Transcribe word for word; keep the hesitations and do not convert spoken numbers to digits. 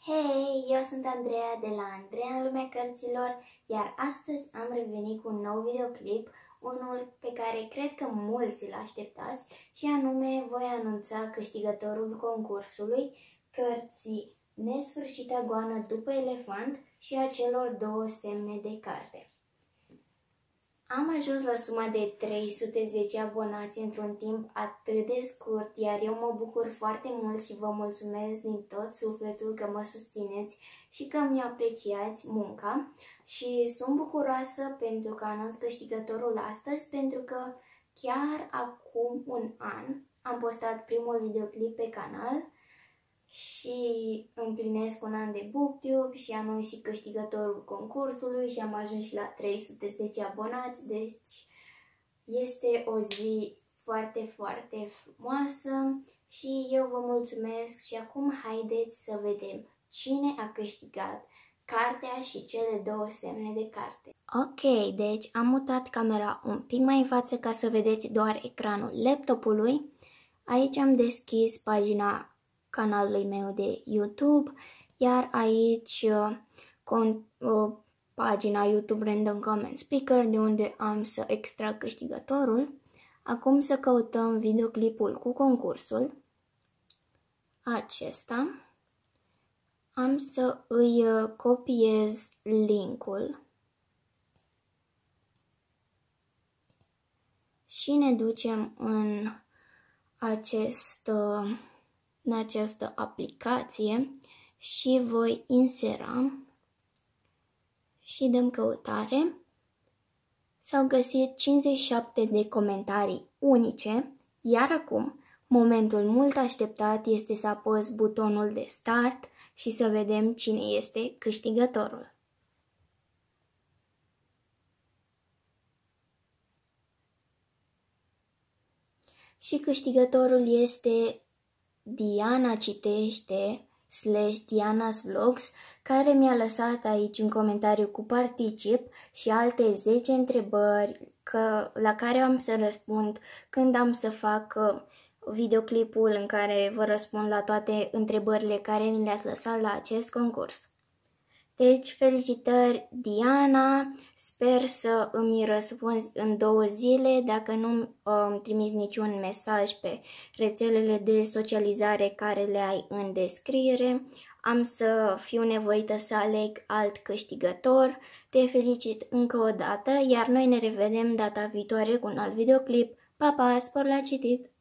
Hei, eu sunt Andreea de la Andreea în lumea cărților, iar astăzi am revenit cu un nou videoclip, unul pe care cred că mulți îl așteptați, și anume voi anunța câștigătorul concursului Cărții Nesfârșita goană după elefant și a celor două semne de carte. Am ajuns la suma de trei sute zece abonați într-un timp atât de scurt, iar eu mă bucur foarte mult și vă mulțumesc din tot sufletul că mă susțineți și că mi apreciați munca. Și sunt bucuroasă pentru că anunț câștigătorul astăzi, pentru că chiar acum un an am postat primul videoclip pe canal și împlinesc un an de BookTube și anunț și câștigătorul concursului și am ajuns și la trei sute zece abonați, deci este o zi foarte, foarte frumoasă și eu vă mulțumesc. Și acum haideți să vedem cine a câștigat cartea și cele două semne de carte. Ok, deci am mutat camera un pic mai în față ca să vedeți doar ecranul laptopului. Aici am deschis pagina canalului meu de YouTube, iar aici con, uh, pagina YouTube Random Comment Speaker, de unde am să extrag câștigătorul. Acum să căutăm videoclipul cu concursul acesta. Am să îi copiez linkul și ne ducem în acest în această aplicație și voi insera și dăm căutare. S-au găsit cincizeci și șapte de comentarii unice, iar acum momentul mult așteptat este să apăs butonul de start și să vedem cine este câștigătorul. Și câștigătorul este Diana Citește slash Diana's Vlogs, care mi-a lăsat aici un comentariu cu particip și alte zece întrebări că, la care am să răspund când am să fac videoclipul în care vă răspund la toate întrebările care mi le-ați lăsat la acest concurs. Deci, felicitări, Diana! Sper să îmi răspunzi în două zile. Dacă nu îmi trimiți niciun mesaj pe rețelele de socializare care le ai în descriere, am să fiu nevoită să aleg alt câștigător. Te felicit încă o dată, iar noi ne revedem data viitoare cu un alt videoclip. Pa, pa! Spor la citit!